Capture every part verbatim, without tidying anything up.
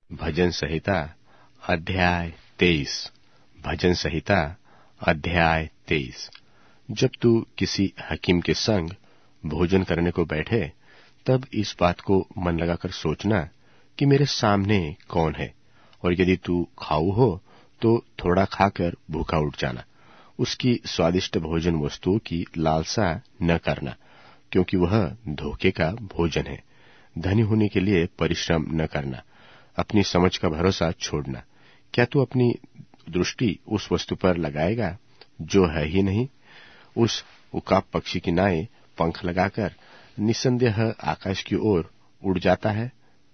भजन संहिता अध्याय तेईस। भजन संहिता अध्याय तेईस। जब तू किसी हकीम के संग भोजन करने को बैठे, तब इस बात को मन लगाकर सोचना कि मेरे सामने कौन है, और यदि तू खाऊ हो तो थोड़ा खाकर भूखा उठ जाना। उसकी स्वादिष्ट भोजन वस्तुओं की लालसा न करना, क्योंकि वह धोखे का भोजन है। धनी होने के लिए परिश्रम न करना, अपनी समझ का भरोसा छोड़ना। क्या तू अपनी दृष्टि उस वस्तु पर लगाएगा जो है ही नहीं? उस उकाब पक्षी की नाई पंख लगाकर निसंदेह आकाश की ओर उड़ जाता है।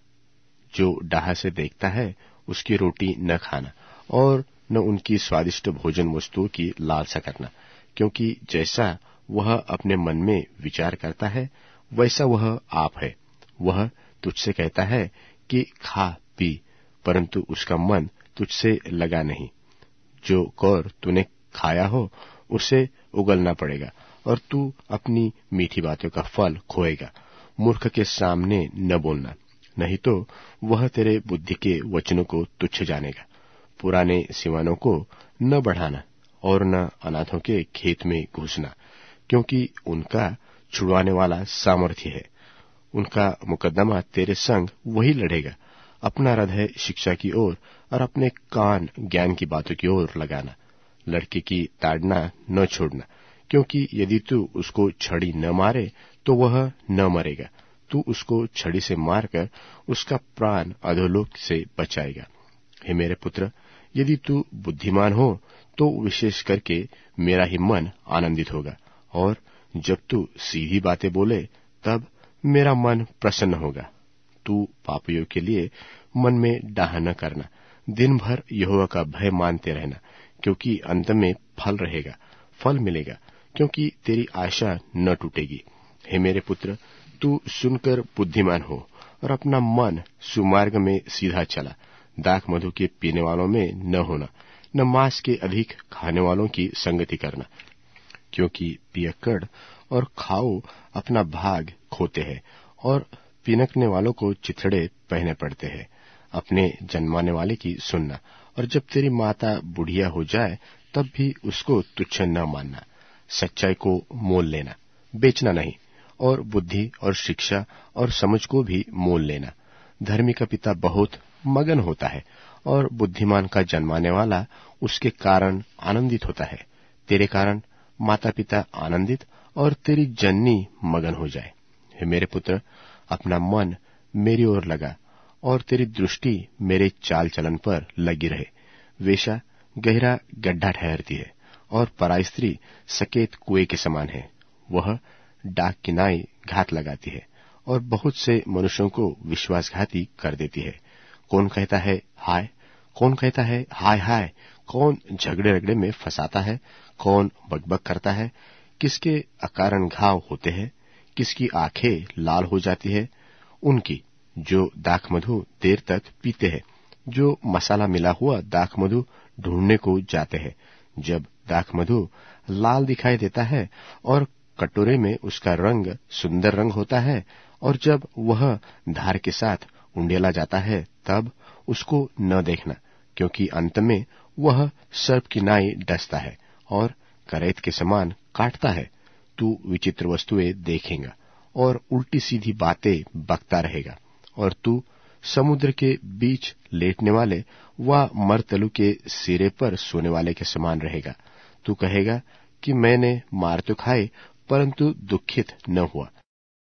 जो डाह से देखता है उसकी रोटी न खाना, और न उनकी स्वादिष्ट भोजन वस्तुओं की लालसा करना, क्योंकि जैसा वह अपने मन में विचार करता है वैसा वह आप है। वह तुझसे कहता है कि खा पी, परंतु उसका मन तुझसे लगा नहीं। जो कौर तूने खाया हो उसे उगलना पड़ेगा, और तू अपनी मीठी बातों का फल खोएगा। मूर्ख के सामने न बोलना, नहीं तो वह तेरे बुद्धि के वचनों को तुच्छ जानेगा। पुराने सिवानों को न बढ़ाना, और न अनाथों के खेत में घुसना, क्योंकि उनका छुड़वाने वाला सामर्थ्य है। उनका मुकदमा तेरे संग वही लड़ेगा। अपना हृदय शिक्षा की ओर और अपने कान ज्ञान की बातों की ओर लगाना। लड़के की ताड़ना न छोड़ना, क्योंकि यदि तू उसको छड़ी न मारे तो वह न मरेगा। तू उसको छड़ी से मारकर उसका प्राण अधोलोक से बचाएगा। हे मेरे पुत्र, यदि तू बुद्धिमान हो तो विशेष करके मेरा ही मन आनंदित होगा, और जब तू सीधी बातें बोले तब मेरा मन प्रसन्न होगा। तू पापियों के लिए मन में डाह न करना, दिन भर यहोवा का भय मानते रहना, क्योंकि अंत में फल रहेगा, फल मिलेगा, क्योंकि तेरी आशा न टूटेगी। हे मेरे पुत्र, तू सुनकर बुद्धिमान हो और अपना मन सुमार्ग में सीधा चला। दाख मधु के पीने वालों में न होना, न मांस के अधिक खाने वालों की संगति करना, क्योंकि पियक्कड़ और खाओ अपना भाग खोते हैं, और पिनकने वालों को चिथड़े पहने पड़ते हैं। अपने जन्माने वाले की सुनना, और जब तेरी माता बुढ़िया हो जाए तब भी उसको तुच्छ न मानना। सच्चाई को मोल लेना, बेचना नहीं, और बुद्धि और शिक्षा और समझ को भी मोल लेना। धर्मी का पिता बहुत मगन होता है, और बुद्धिमान का जन्माने वाला उसके कारण आनंदित होता है। तेरे कारण माता पिता आनंदित और तेरी जननी मगन हो जाए। हे मेरे पुत्र, अपना मन मेरी ओर लगा, और तेरी दृष्टि मेरे चाल चलन पर लगी रहे। वेश्या गहरा गड्ढा ठहरती है, और पराई स्त्री सकेत कुएं के समान है। वह डाक की नाई घात लगाती है, और बहुत से मनुष्यों को विश्वासघाती कर देती है। कौन कहता है हाय, कौन कहता है हाय हाय, कौन झगड़े रगड़े में फंसाता है, कौन बकबक करता है। किसके अकारण घाव होते हैं, किसकी आंखें लाल हो जाती है? उनकी जो दाख मधु देर तक पीते हैं, जो मसाला मिला हुआ दाख मधु ढूंढने को जाते हैं। जब दाख मधु लाल दिखाई देता है और कटोरे में उसका रंग सुंदर रंग होता है, और जब वह धार के साथ उंडेला जाता है, तब उसको न देखना, क्योंकि अंत में वह सर्प की नाई डसता है और करैत के समान काटता है। तू विचित्र वस्तुएं देखेगा और उल्टी सीधी बातें बकता रहेगा, और तू समुद्र के बीच लेटने वाले व मरतलु के सिरे पर सोने वाले के समान रहेगा। तू कहेगा कि मैंने मार तो खाए, परंतु दुखित न हुआ,